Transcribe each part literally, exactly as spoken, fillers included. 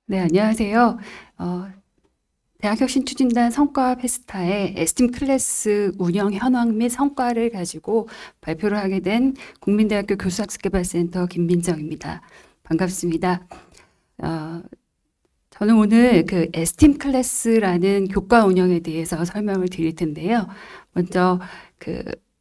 네, 안녕하세요. 어, 대학혁신추진단 성과 페스타의 에스팀 클래스 운영 현황 및 성과를 가지고 발표를 하게 된 국민대학교 교수학습개발센터 김민정입니다. 반갑습니다. 어, 저는 오늘 그 에스팀 클래스라는 교과 운영에 대해서 설명을 드릴 텐데요. 먼저 그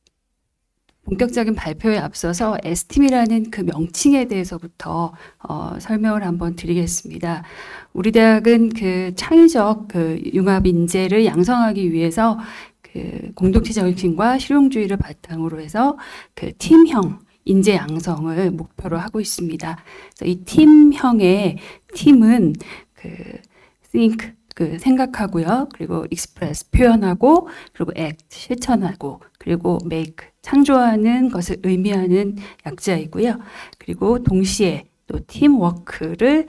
본격적인 발표에 앞서서 에스팀이라는 그 명칭에 대해서부터 어, 설명을 한번 드리겠습니다. 우리 대학은 그 창의적 그 융합 인재를 양성하기 위해서 그 공동체 정신과 실용주의를 바탕으로 해서 그 팀형 인재 양성을 목표로 하고 있습니다. 그래서 이 팀형의 팀은 그 think 그 생각하고요. 그리고 express 표현하고, 그리고 act 실천하고, 그리고 make 창조하는 것을 의미하는 약자이고요. 그리고 동시에 또 팀워크를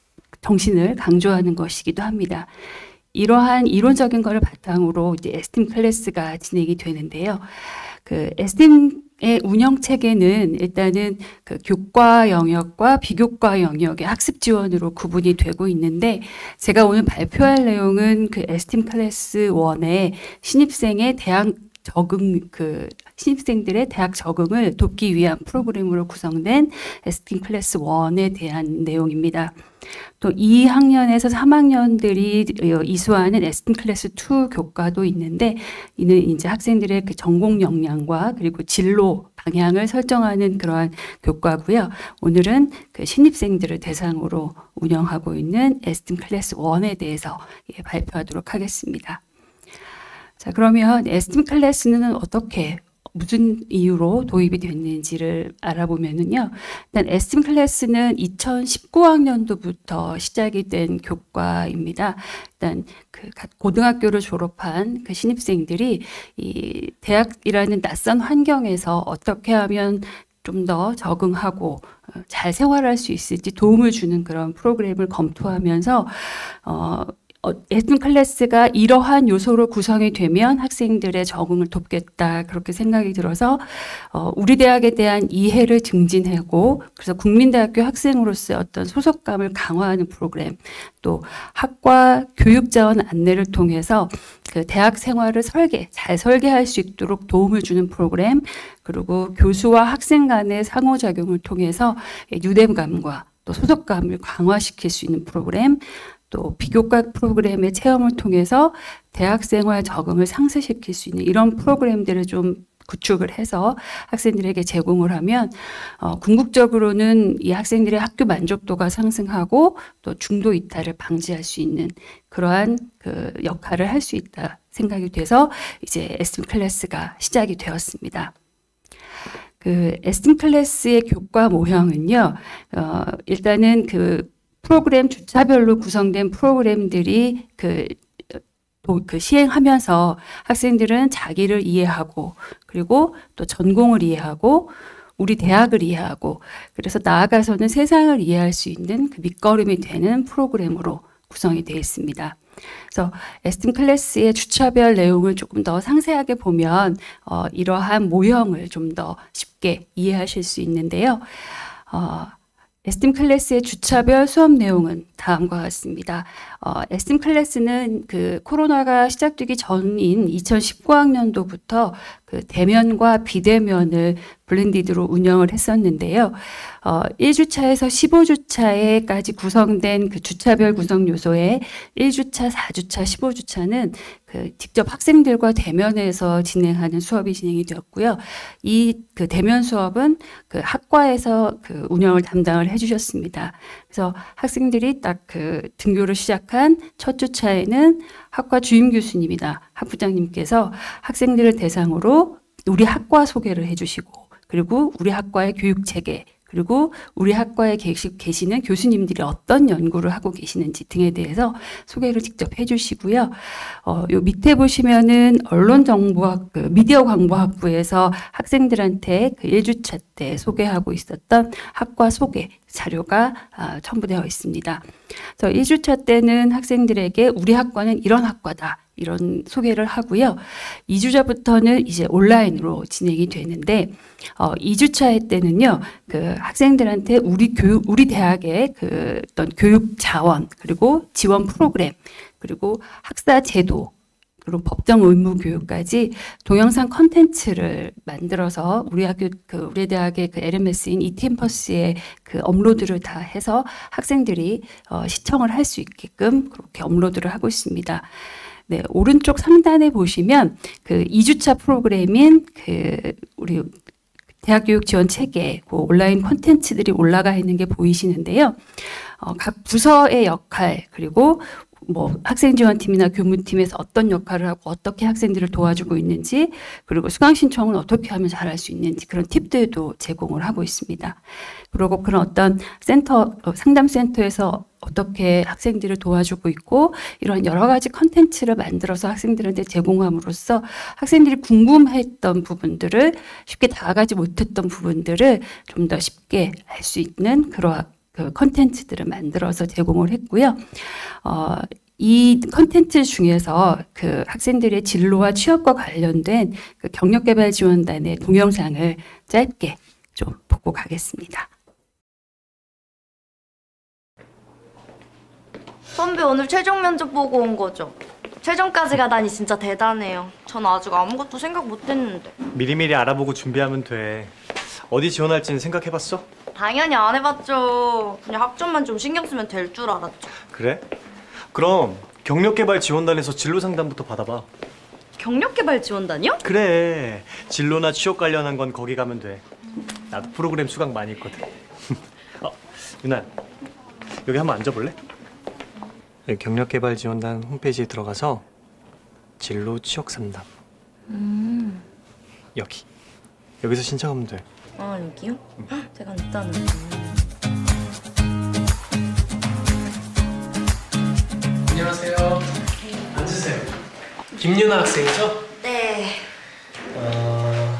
정신을 강조하는 것이기도 합니다. 이러한 이론적인 것을 바탕으로 이제 에스팀 클래스가 진행이 되는데요. 그 에스팀의 운영 체계는 일단은 그 교과 영역과 비교과 영역의 학습 지원으로 구분이 되고 있는데, 제가 오늘 발표할 내용은 그 에스팀 클래스 일의 신입생의 대학 적응, 그 신입생들의 대학 적응을 돕기 위한 프로그램으로 구성된 에스팀 클래스 일에 대한 내용입니다. 또 이 학년에서 삼 학년들이 이수하는 에스팀 클래스 이 교과도 있는데, 이는 이제 학생들의 그 전공 역량과 그리고 진로 방향을 설정하는 그러한 교과고요. 오늘은 그 신입생들을 대상으로 운영하고 있는 에스팀 클래스 일에 대해서 예, 발표하도록 하겠습니다. 자, 그러면 에스팀 클래스는 어떻게, 무슨 이유로 도입이 됐는지를 알아보면은요. 일단 에스팀 클래스는 이천십구 학년도부터 시작이 된 교과입니다. 일단 그 고등학교를 졸업한 그 신입생들이 이 대학이라는 낯선 환경에서 어떻게 하면 좀 더 적응하고 잘 생활할 수 있을지 도움을 주는 그런 프로그램을 검토하면서 어, 어, 에스팀 클래스가 이러한 요소로 구성이 되면 학생들의 적응을 돕겠다, 그렇게 생각이 들어서 어, 우리 대학에 대한 이해를 증진하고, 그래서 국민대학교 학생으로서의 어떤 소속감을 강화하는 프로그램, 또 학과 교육자원 안내를 통해서 그 대학 생활을 설계, 잘 설계할 수 있도록 도움을 주는 프로그램, 그리고 교수와 학생 간의 상호작용을 통해서 유대감과 또 소속감을 강화시킬 수 있는 프로그램, 또 비교과 프로그램의 체험을 통해서 대학생활 적응을 상쇄시킬 수 있는 이런 프로그램들을 좀 구축을 해서 학생들에게 제공을 하면 어, 궁극적으로는 이 학생들의 학교 만족도가 상승하고 또 중도 이탈을 방지할 수 있는 그러한 그 역할을 할 수 있다 생각이 돼서 이제 에스팀 클래스가 시작이 되었습니다. 그 에스팀 클래스의 교과 모형은요, 어, 일단은 그 프로그램 주차별로 구성된 프로그램들이 그, 그 시행하면서 학생들은 자기를 이해하고, 그리고 또 전공을 이해하고, 우리 대학을 이해하고, 그래서 나아가서는 세상을 이해할 수 있는 그 밑거름이 되는 프로그램으로 구성이 되어 있습니다. 그래서 에스팀 클래스의 주차별 내용을 조금 더 상세하게 보면 어, 이러한 모형을 좀 더 쉽게 이해하실 수 있는데요. 어, 에스팀 클래스의 주차별 수업 내용은 다음과 같습니다. 어, 에스팀 클래스는 그 코로나가 시작되기 전인 이천십구 학년도부터 그 대면과 비대면을 블렌디드로 운영을 했었는데요. 어, 일 주차에서 십오 주차에까지 구성된 그 주차별 구성 요소에 일 주차, 사 주차, 십오 주차는 그 직접 학생들과 대면에서 진행하는 수업이 진행이 되었고요. 이 그 대면 수업은 그 학과에서 그 운영을 담당을 해주셨습니다. 그래서 학생들이 딱 그 등교를 시작한 첫 주차에는 학과 주임 교수님이나 학부장님께서 학생들을 대상으로 우리 학과 소개를 해주시고, 그리고 우리 학과의 교육 체계, 그리고 우리 학과에 계시는 교수님들이 어떤 연구를 하고 계시는지 등에 대해서 소개를 직접 해주시고요. 어, 요 밑에 보시면은 언론정보학, 그 미디어 광고학부에서 학생들한테 그 일 주차 때 소개하고 있었던 학과 소개 자료가 아, 첨부되어 있습니다. 그래서 일 주차 때는 학생들에게 우리 학과는 이런 학과다, 이런 소개를 하고요. 이 주차부터는 이제 온라인으로 진행이 되는데 어, 이 주차 때는요, 그 학생들한테 우리 교육, 우리 대학의 그 어떤 교육 자원, 그리고 지원 프로그램, 그리고 학사 제도, 그리고 법정 의무 교육까지 동영상 컨텐츠를 만들어서 우리 학교, 그 우리 대학의 그 엘엠에스인 이캠퍼스에 그 업로드를 다 해서 학생들이 어, 시청을 할 수 있게끔 그렇게 업로드를 하고 있습니다. 네, 오른쪽 상단에 보시면 그 이 주차 프로그램인 그 우리 대학교육 지원 체계, 그 온라인 콘텐츠들이 올라가 있는 게 보이시는데요. 어, 각 부서의 역할, 그리고 뭐 학생지원팀이나 교무팀에서 어떤 역할을 하고 어떻게 학생들을 도와주고 있는지, 그리고 수강 신청은 어떻게 하면 잘할 수 있는지 그런 팁들도 제공을 하고 있습니다. 그리고 그런 어떤 센터, 상담센터에서 어떻게 학생들을 도와주고 있고 이런 여러 가지 컨텐츠를 만들어서 학생들한테 제공함으로써 학생들이 궁금했던 부분들을 쉽게 다가가지 못했던 부분들을 좀 더 쉽게 알 수 있는 그러한 그 컨텐츠들을 만들어서 제공을 했고요. 어, 이 컨텐츠 중에서 그 학생들의 진로와 취업과 관련된 그 경력개발지원단의 동영상을 짧게 좀 보고 가겠습니다. 선배 오늘 최종 면접 보고 온 거죠? 최종까지 가다니 진짜 대단해요. 전 아직 아무것도 생각 못 했는데. 미리미리 알아보고 준비하면 돼. 어디 지원할지는 생각해봤어? 당연히 안 해봤죠. 그냥 학점만 좀 신경 쓰면 될 줄 알았죠. 그래? 그럼 경력개발지원단에서 진로상담부터 받아봐. 경력개발지원단이요? 그래, 진로나 취업 관련한 건 거기 가면 돼. 나도 프로그램 수강 많이 했거든. 어, 유나, 여기 한번 앉아볼래? 경력개발지원단 홈페이지에 들어가서 진로 취업 상담. 음. 여기. 여기서 신청하면 돼. 아, 여기요? 응. 제가 일단은. 안녕하세요. 앉으세요. 김유나 학생이죠? 네. 어...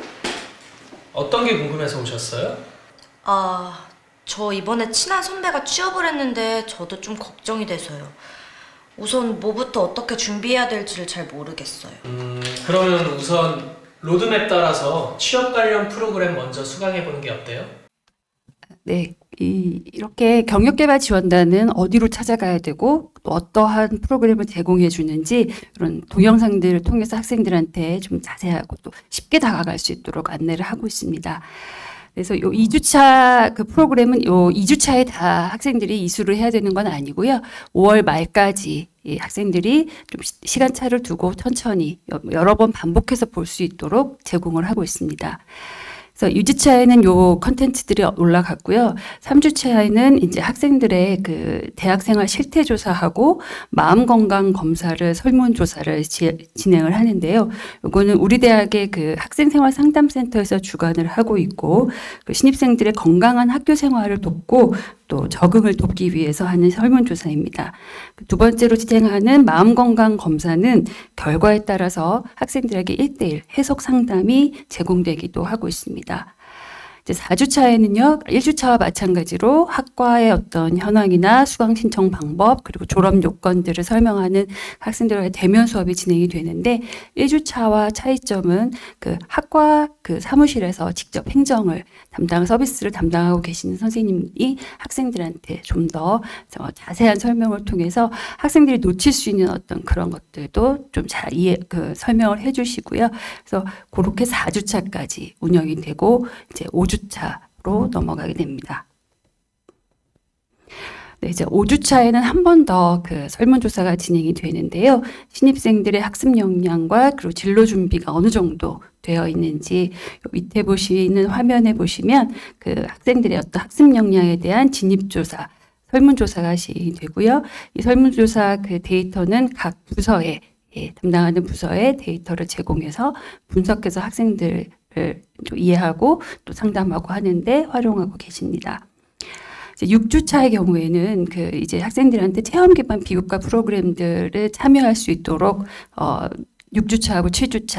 어떤 게 궁금해서 오셨어요? 아, 저 이번에 친한 선배가 취업을 했는데 저도 좀 걱정이 돼서요. 우선 뭐부터 어떻게 준비해야 될지를 잘 모르겠어요. 음, 그러면 우선 로드맵 따라서 취업 관련 프로그램 먼저 수강해보는 게 어때요? 네, 이, 이렇게 경력개발지원단은 어디로 찾아가야 되고 또 어떠한 프로그램을 제공해 주는지 이런 동영상들을 통해서 학생들한테 좀 자세하고 또 쉽게 다가갈 수 있도록 안내를 하고 있습니다. 그래서 요 이 주차 그 프로그램은 요 이 주차에 다 학생들이 이수를 해야 되는 건 아니고요. 오월 말까지 이 학생들이 좀 시간차를 두고 천천히 여러 번 반복해서 볼 수 있도록 제공을 하고 있습니다. 그래서 이 주차에는 요 컨텐츠들이 올라갔고요. 삼 주차에는 이제 학생들의 그 대학생활 실태조사하고 마음건강 검사를 설문조사를 지, 진행을 하는데요. 요거는 우리 대학의 그 학생생활 상담센터에서 주관을 하고 있고 그 신입생들의 건강한 학교 생활을 돕고 또 적응을 돕기 위해서 하는 설문조사입니다. 두 번째로 진행하는 마음건강 검사는 결과에 따라서 학생들에게 일 대일 해석 상담이 제공되기도 하고 있습니다. 이제 사 주차에는요, 일 주차와 마찬가지로 학과의 어떤 현황이나 수강 신청 방법, 그리고 졸업 요건들을 설명하는 학생들과의 대면 수업이 진행이 되는데, 일 주차와 차이점은 그 학과 그 사무실에서 직접 행정을 담당, 서비스를 담당하고 계시는 선생님이 학생들한테 좀 더 자세한 설명을 통해서 학생들이 놓칠 수 있는 어떤 그런 것들도 좀 잘 이해, 그 설명을 해 주시고요. 그래서 그렇게 사 주차까지 운영이 되고, 이제 오 주차로 넘어가게 됩니다. 네, 이제 오 주차에는 한 번 더 그 설문조사가 진행이 되는데요. 신입생들의 학습 역량과 그리고 진로 준비가 어느 정도 되어 있는지 밑에 보시는 화면에 보시면 그 학생들의 어떤 학습 역량에 대한 진입조사, 설문조사가 시행되고요. 이 설문조사 그 데이터는 각 부서에 예, 담당하는 부서에 데이터를 제공해서 분석해서 학생들을 좀 이해하고 또 상담하고 하는데 활용하고 계십니다. 이제 육 주차의 경우에는 그 이제 학생들한테 체험 기반 비교과 프로그램들을 참여할 수 있도록 어 육 주차하고 칠 주차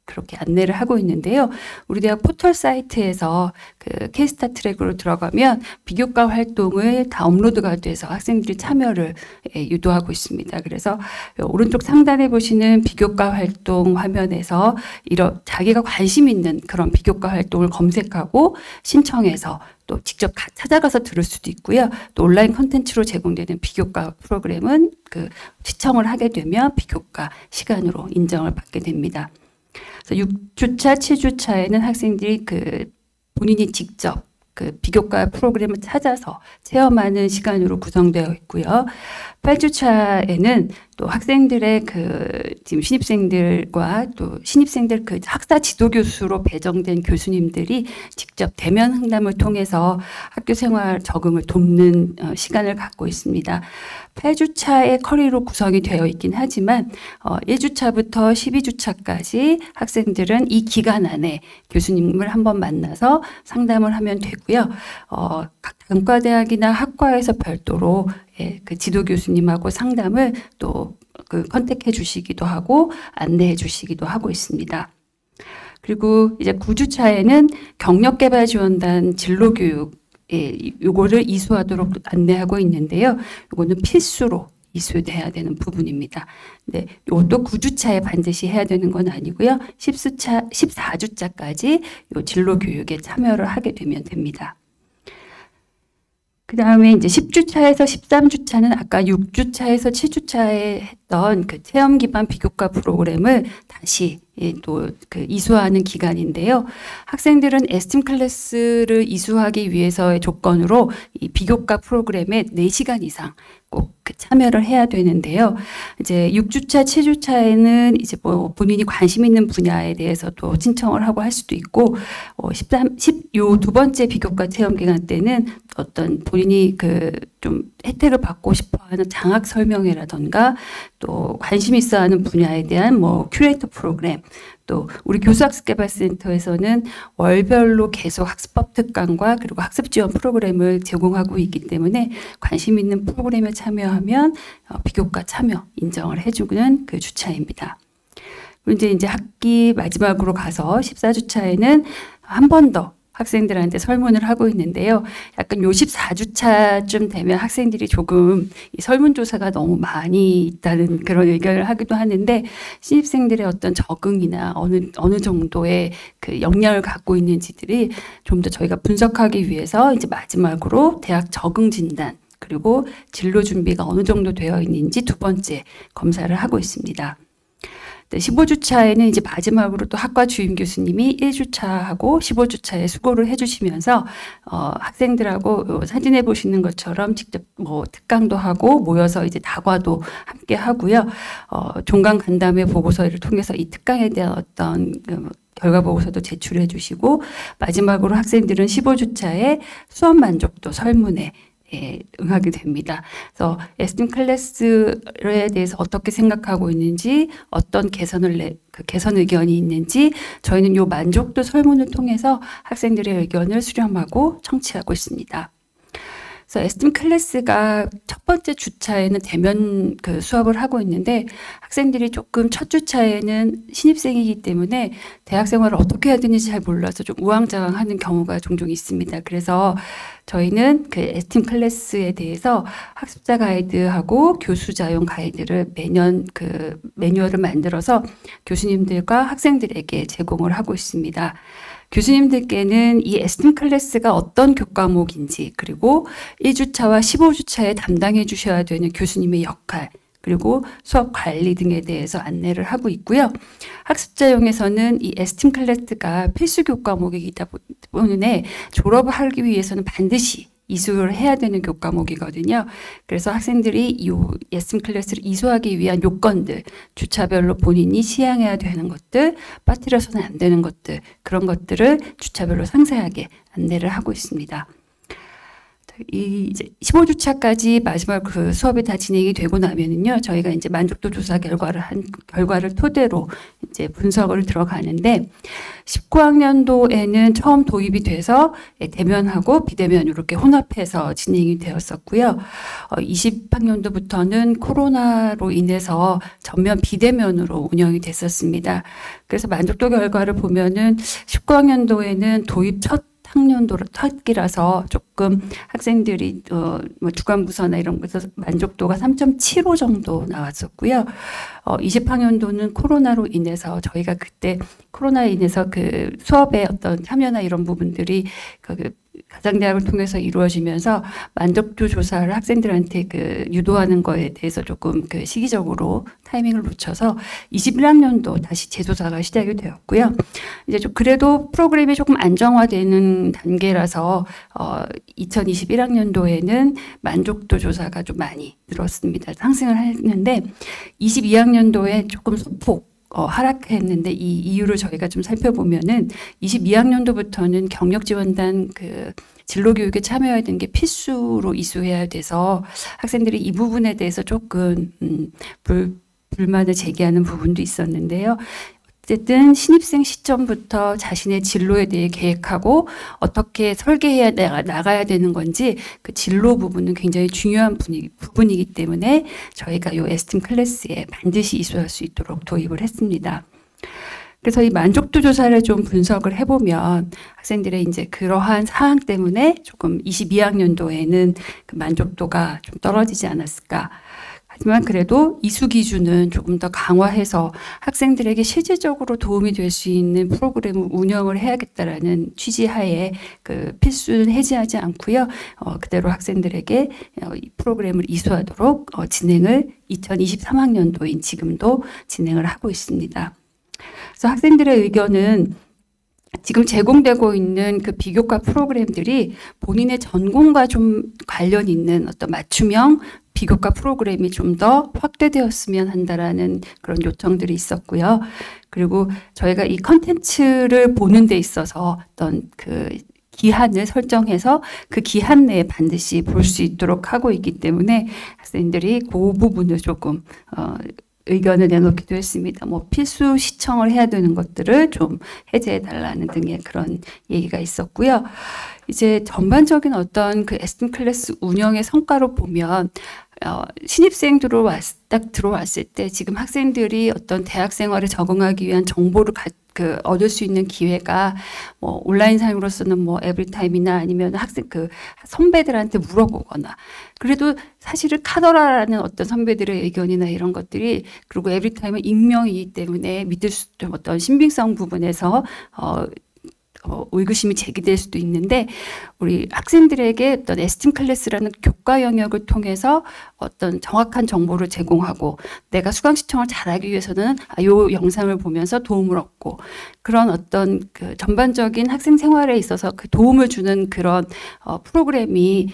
그렇게 안내를 하고 있는데요. 우리 대학 포털 사이트에서 그 K-스타 트랙으로 들어가면 비교과 활동을 다 업로드가 돼서 학생들이 참여를 예, 유도하고 있습니다. 그래서 오른쪽 상단에 보시는 비교과 활동 화면에서 이런 자기가 관심 있는 그런 비교과 활동을 검색하고 신청해서 또 직접 가, 찾아가서 들을 수도 있고요. 또 온라인 콘텐츠로 제공되는 비교과 프로그램은 그 시청을 하게 되면 비교과 시간으로 인정을 받게 됩니다. 그래서 육 주차, 칠 주차에는 학생들이 그 본인이 직접 그 비교과 프로그램을 찾아서 체험하는 시간으로 구성되어 있고요. 팔 주차에는 또 학생들의 그 지금 신입생들과 또 신입생들 그 학사 지도 교수로 배정된 교수님들이 직접 대면 상담을 통해서 학교 생활 적응을 돕는 어, 시간을 갖고 있습니다. 팔 주차의 커리로 구성이 되어 있긴 하지만 어, 일 주차부터 십이 주차까지 학생들은 이 기간 안에 교수님을 한번 만나서 상담을 하면 되고요. 어, 각 단과대학이나 학과에서 별도로 예, 그 지도 교수님하고 상담을 또 그 컨택해 주시기도 하고 안내해 주시기도 하고 있습니다. 그리고 이제 구 주차에는 경력개발지원단 진로교육 예, 요거를 이수하도록 안내하고 있는데요. 요거는 필수로 이수돼야 되는 부분입니다. 네, 이것도 구 주차에 반드시 해야 되는 건 아니고요. 십 주차, 십사 주차까지 요 진로 교육에 참여를 하게 되면 됩니다. 그 다음에 이제 십 주차에서 십삼 주차는 아까 육 주차에서 칠 주차에 했던 그 체험 기반 비교과 프로그램을 다시 예, 또 그 이수하는 기간인데요. 학생들은 에스팀 클래스를 이수하기 위해서의 조건으로 이 비교과 프로그램에 네 시간 이상 꼭 그 참여를 해야 되는데요. 이제 육 주차, 칠 주차에는 이제 뭐 본인이 관심 있는 분야에 대해서도 신청을 하고 할 수도 있고, 어, 십삼, 십, 요 두 번째 비교과 체험 기간 때는 어떤 본인이 그 좀 혜택을 받고 싶어 하는 장학 설명회라던가 또 관심 있어 하는 분야에 대한 뭐 큐레이터 프로그램, 또 우리 교수학습개발센터에서는 월별로 계속 학습법 특강과 그리고 학습 지원 프로그램을 제공하고 있기 때문에 관심 있는 프로그램에 참여하면 어, 비교과 참여 인정을 해주는 그 주차입니다. 그리고 이제 이제 학기 마지막으로 가서 십사 주차에는 한 번 더 학생들한테 설문을 하고 있는데요. 약간 요 십사 주차쯤 되면 학생들이 조금 이 설문조사가 너무 많이 있다는 그런 의견을 하기도 하는데, 신입생들의 어떤 적응이나 어느, 어느 정도의 그 역량을 갖고 있는지들이 좀 더 저희가 분석하기 위해서 이제 마지막으로 대학 적응 진단, 그리고 진로 준비가 어느 정도 되어 있는지 두 번째 검사를 하고 있습니다. 네, 십오 주차에는 이제 마지막으로 또 학과 주임 교수님이 일 주차하고 십오 주차에 수고를 해주시면서 어, 학생들하고 사진에 보시는 것처럼 직접 뭐 특강도 하고 모여서 이제 다과도 함께 하고요. 어, 종강 간담회 보고서를 통해서 이 특강에 대한 어떤 그 결과 보고서도 제출해 주시고, 마지막으로 학생들은 십오 주차에 수업 만족도 설문에 예, 응하게 됩니다. 그래서 에스팀 클래스에 대해서 어떻게 생각하고 있는지, 어떤 개선을 내, 그 개선 의견이 있는지 저희는 요 만족도 설문을 통해서 학생들의 의견을 수렴하고 청취하고 있습니다. 그래서 에스팀 클래스가 첫 번째 주차에는 대면 그 수업을 하고 있는데, 학생들이 조금 첫 주차에는 신입생이기 때문에 대학 생활을 어떻게 해야 되는지 잘 몰라서 좀 우왕좌왕하는 경우가 종종 있습니다. 그래서 저희는 그 에스팀 클래스에 대해서 학습자 가이드하고 교수자용 가이드를 매년 그 매뉴얼을 만들어서 교수님들과 학생들에게 제공을 하고 있습니다. 교수님들께는 이 에스팀 클래스가 어떤 교과목인지, 그리고 일 주차와 십오 주차에 담당해 주셔야 되는 교수님의 역할, 그리고 수업 관리 등에 대해서 안내를 하고 있고요. 학습자용에서는 이 에스팀 클래스가 필수 교과목이기 때문에 졸업을 하기 위해서는 반드시 이수를 해야 되는 교과목이거든요. 그래서 학생들이 이 에스팀 클래스를 이수하기 위한 요건들, 주차별로 본인이 시행해야 되는 것들, 빠뜨려서는 안 되는 것들, 그런 것들을 주차별로 상세하게 안내를 하고 있습니다. 이 이제 십오 주차까지 마지막 그 수업이 다 진행이 되고 나면은요, 저희가 이제 만족도 조사 결과를 한 결과를 토대로 이제 분석을 들어가는데, 십구 학년도에는 처음 도입이 돼서 대면하고 비대면 이렇게 혼합해서 진행이 되었었고요. 어, 이십 학년도부터는 코로나로 인해서 전면 비대면으로 운영이 됐었습니다. 그래서 만족도 결과를 보면은 십구 학년도에는 도입 첫 학년도로 첫기라서 조금 학생들이 어, 뭐 주간부서나 이런 것에서 만족도가 삼 점 칠오 정도 나왔었고요. 어, 이십 학년도는 코로나로 인해서 저희가 그때 코로나에 인해서 그 수업의 어떤 참여나 이런 부분들이 그 가상대학을 통해서 이루어지면서 만족도 조사를 학생들한테 그 유도하는 거에 대해서 조금 그 시기적으로 타이밍을 놓쳐서 이십일 학년도 다시 재조사가 시작이 되었고요. 이제 좀 그래도 프로그램이 조금 안정화되는 단계라서 어, 이천이십일 학년도에는 만족도 조사가 좀 많이 늘었습니다. 상승을 했는데 이십이 학년도에 조금 소폭 어, 하락했는데 이 이유를 저희가 좀 살펴보면은 이십이 학년도부터는 경력지원단 그 진로교육에 참여해야 되는 게 필수로 이수해야 돼서 학생들이 이 부분에 대해서 조금 음, 불, 불만을 제기하는 부분도 있었는데요. 어쨌든 신입생 시점부터 자신의 진로에 대해 계획하고 어떻게 설계해야 나가, 나가야 되는 건지 그 진로 부분은 굉장히 중요한 분위기, 부분이기 때문에 저희가 이 에스팀 클래스에 반드시 이수할 수 있도록 도입을 했습니다. 그래서 이 만족도 조사를 좀 분석을 해보면 학생들의 이제 그러한 사항 때문에 조금 이십이 학년도에는 그 만족도가 좀 떨어지지 않았을까. 하지만 그래도 이수 기준은 조금 더 강화해서 학생들에게 실질적으로 도움이 될 수 있는 프로그램을 운영을 해야겠다라는 취지하에 그 필수는 해지하지 않고요. 어, 그대로 학생들에게 어, 이 프로그램을 이수하도록 어, 진행을 이천이십삼 학년도인 지금도 진행을 하고 있습니다. 그래서 학생들의 의견은 지금 제공되고 있는 그 비교과 프로그램들이 본인의 전공과 좀 관련 있는 어떤 맞춤형 비교과 프로그램이 좀 더 확대되었으면 한다라는 그런 요청들이 있었고요. 그리고 저희가 이 컨텐츠를 보는 데 있어서 어떤 그 기한을 설정해서 그 기한 내에 반드시 볼 수 있도록 하고 있기 때문에 학생들이 그 부분을 조금 어, 의견을 내놓기도 했습니다. 뭐 필수 시청을 해야 되는 것들을 좀 해제해 달라는 등의 그런 얘기가 있었고요. 이제 전반적인 어떤 그 에스팀 클래스 운영의 성과로 보면 어, 신입생 들어왔, 딱 들어왔을 때 지금 학생들이 어떤 대학 생활에 적응하기 위한 정보를 가, 그 얻을 수 있는 기회가 뭐 온라인상으로서는 뭐 에브리타임이나 아니면 학생 그 선배들한테 물어보거나 그래도 사실은 카더라라는 어떤 선배들의 의견이나 이런 것들이 그리고 에브리타임은 익명이기 때문에 믿을 수 좀 어떤 신빙성 부분에서 어 어, 의구심이 제기될 수도 있는데 우리 학생들에게 어떤 에스팀 클래스라는 교과 영역을 통해서 어떤 정확한 정보를 제공하고 내가 수강 신청을 잘하기 위해서는 아, 요 영상을 보면서 도움을 얻고 그런 어떤 그 전반적인 학생 생활에 있어서 그 도움을 주는 그런 어, 프로그램이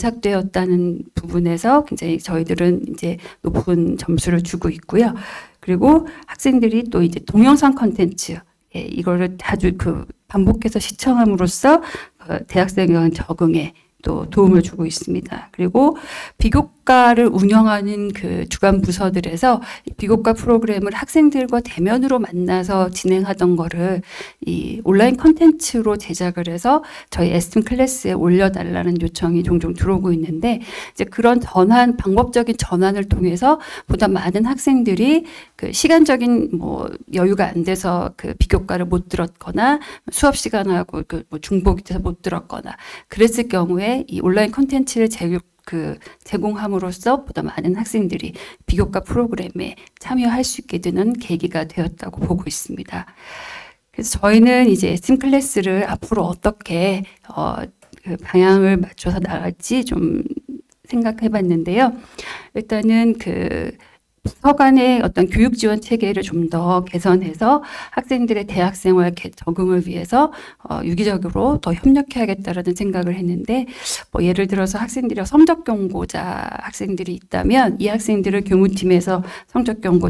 정착되었다는 부분에서 굉장히 저희들은 이제 높은 점수를 주고 있고요. 그리고 학생들이 또 이제 동영상 컨텐츠 예, 이거를 자주 그 반복해서 시청함으로써 그 대학생의 적응에 또 도움을 주고 있습니다. 그리고 비교과를 운영하는 그 주간 부서들에서 비교과 프로그램을 학생들과 대면으로 만나서 진행하던 거를 이 온라인 컨텐츠로 제작을 해서 저희 에스팀 클래스에 올려달라는 요청이 종종 들어오고 있는데 이제 그런 전환, 방법적인 전환을 통해서 보다 많은 학생들이 그 시간적인 뭐 여유가 안 돼서 그 비교과를 못 들었거나 수업 시간하고 그 뭐 중복이 돼서 못 들었거나 그랬을 경우에 이 온라인 콘텐츠를 제공, 그 제공함으로써 보다 많은 학생들이 비교과 프로그램에 참여할 수 있게 되는 계기가 되었다고 보고 있습니다. 그래서 저희는 이제 에스팀 클래스를 앞으로 어떻게 어, 그 방향을 맞춰서 나갈지 좀 생각해 봤는데요. 일단은 그 부서 간의 어떤 교육 지원 체계를 좀 더 개선해서 학생들의 대학 생활 적응을 위해서 어, 유기적으로 더 협력해야겠다라는 생각을 했는데 뭐 예를 들어서 학생들이 성적 경고자 학생들이 있다면 이 학생들을 교무팀에서 성적 경고 대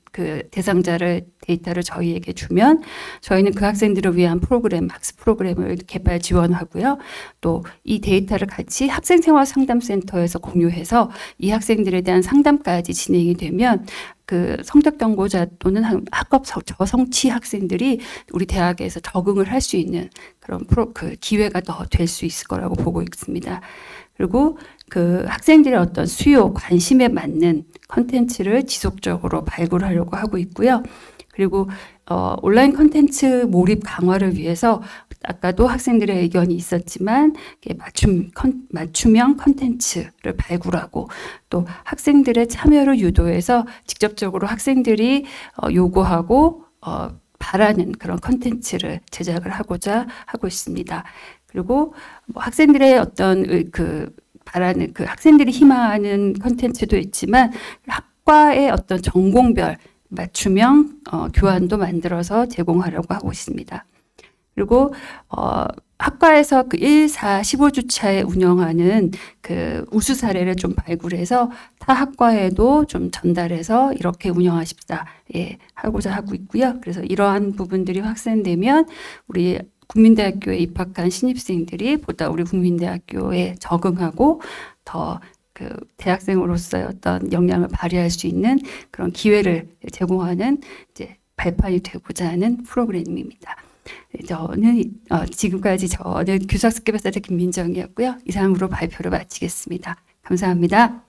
그 대상자를 데이터를 저희에게 주면 저희는 그 학생들을 위한 프로그램, 학습 프로그램을 개발 지원하고요. 또 이 데이터를 같이 학생생활상담센터에서 공유해서 이 학생들에 대한 상담까지 진행이 되면 그 성적 경고자 또는 학업 저성취 학생들이 우리 대학에서 적응을 할 수 있는 그런 프로, 그 기회가 더 될 수 있을 거라고 보고 있습니다. 그리고 그 학생들의 어떤 수요, 관심에 맞는 컨텐츠를 지속적으로 발굴하려고 하고 있고요. 그리고 어, 온라인 컨텐츠 몰입 강화를 위해서 아까도 학생들의 의견이 있었지만 맞춤, 컨, 맞춤형 컨텐츠를 발굴하고 또 학생들의 참여를 유도해서 직접적으로 학생들이 어, 요구하고 어, 바라는 그런 컨텐츠를 제작을 하고자 하고 있습니다. 그리고 뭐 학생들의 어떤 그 바라는 그 학생들이 희망하는 컨텐츠도 있지만 학과의 어떤 전공별 맞춤형 어, 교환도 만들어서 제공하려고 하고 있습니다. 그리고 어, 학과에서 그 일, 사, 십오 주차에 운영하는 그 우수 사례를 좀 발굴해서 타 학과에도 좀 전달해서 이렇게 운영하십사 예, 하고자 하고 있고요. 그래서 이러한 부분들이 확산되면 우리 국민대학교에 입학한 신입생들이 보다 우리 국민대학교에 적응하고 더 그 대학생으로서의 어떤 역량을 발휘할 수 있는 그런 기회를 제공하는 이제 발판이 되고자 하는 프로그램입니다. 저는 어, 지금까지 저는 교수학습개발센터 김민정이었고요. 이상으로 발표를 마치겠습니다. 감사합니다.